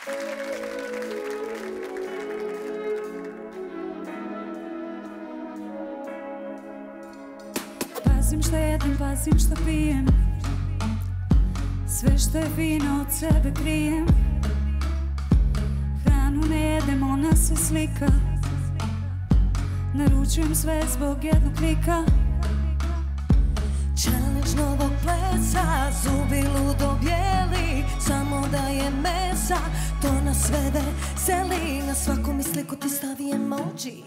Pazim šta jedem, pazim šta pijem, sve što je fino od sebe krijem. Hranu ne jedem, ona se slika, naručujem sve zbog jednog klika. Challenge novog plesa, zubi ludo bijeli, samo da je mesa, to nas sve veseli. Na svaku mi sliku ti stavi emoji,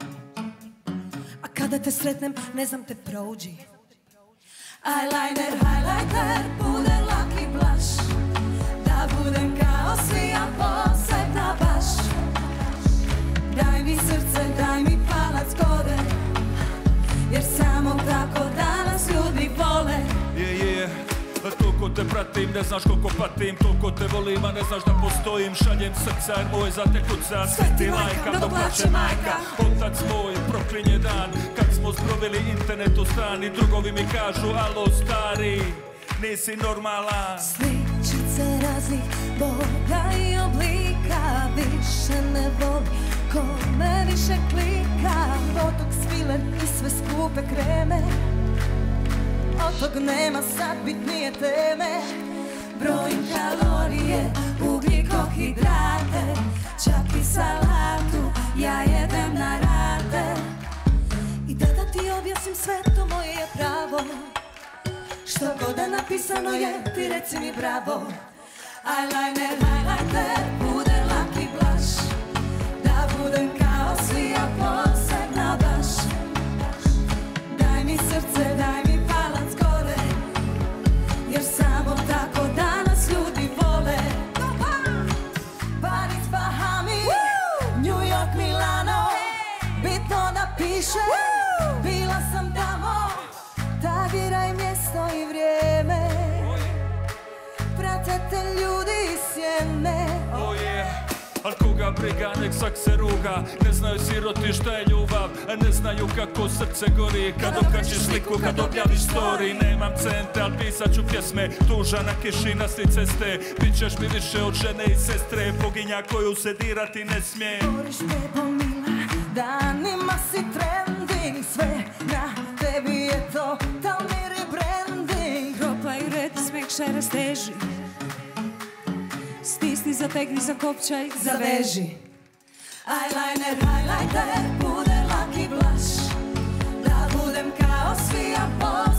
a kada te sretnem ne znam te prođi. Eyeliner, highlighter, puder, laki blush, da budem kao svi, a posebna baš. Daj mi srce, daj mi palac kode, jer samo tako danas ljudi vole. Toliko te pratim, ne znaš koliko patim, toliko te volim, a ne znaš da postojim. Šaljem srca jer moj za te kuca, sve ti lajka, dok plaće majka. Otac moj proklinje dan, kad smo zbrovili internet u strani. Drugovi mi kažu, alo stari, nisi normalan. Sličice raznih boja i oblika, više ne voli ko me više klika. Botox, filler i sve skupe kreme, od tog nema sad bitnije teme. Brojim kalorije, ugljikohidrate, čak i salatu ja jedem na rate. I da ti objasnim sve, to moje je pravo, što god da napisano je, ti reci mi bravo. Eyeliner, highlighter, puder, laki blush, da budem kao svi, a posebna baš. Daj mi srce, daj mi palac gore, jer samo tako danas ljudi vole. Paris, Bahami, New York, Milano, bitno da piše, bila sam tamo. Tagiraj mjesto i vrijeme, prate te ljudi i sjeme. Oh yeah. Al koga briga, nek svak se ruga. Ne znaju siroti šta je ljubav, a ne znaju kako srce gori. Kad okačiš sliku, kad objaviš story. Nemam cente, al pisat ću pjesme, tuža na kiši na sli ceste. Bićeš mi više od žene i sestre, boginja koju se dirati ne smije. Goriš bebo mila, danima si trending, sve na tebi je totalni rebranding. Gropa i red, smekšaj, rasteži, stisni, zategni, zakopčaj, zaveži. Eyeliner, highlighter, puder, laki blush, da budem kao svi, a